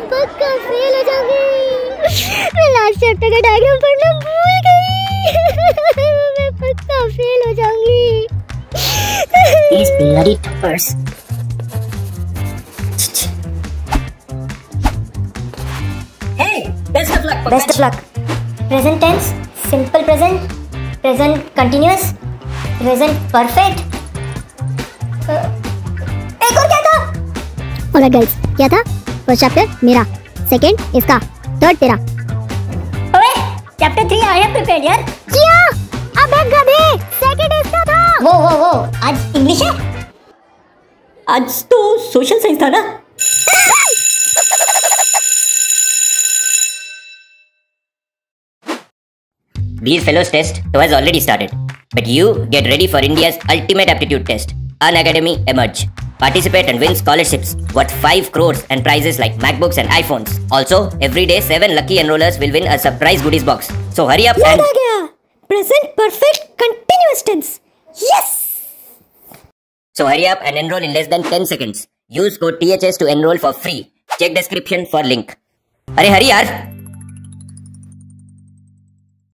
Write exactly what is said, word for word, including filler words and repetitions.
पक्का फेल हो जाऊंगी। मैं लास्ट चैप्टर का डायग्राम पढ़ना भूल गई। मैं पक्का फेल हो जाऊंगी। These bloody toppers. Hey, best of luck. Best of luck. Present tense, simple present, present continuous, present perfect. एक और क्या था? Alright guys, क्या था? First chapter मेरा, second इसका, third तेरा। ओए, chapter three I have prepared यार। क्या? अबे गधे, second इसका था। वो वो वो, आज इंग्लिश है? आज तो सोशल साइंस था ना? Dear Fellows test has already started, but you get ready for India's ultimate aptitude test, Unacademy Emerge. Participate and win scholarships worth five crores and prizes like MacBooks and iPhones. Also, every day seven lucky enrollers will win a surprise goodies box. So hurry up and... याद आ गया, present perfect continuous tense. Yes! So hurry up and enroll in less than ten seconds. Use code T H S to enroll for free. Check description for link. अरे हरी यार.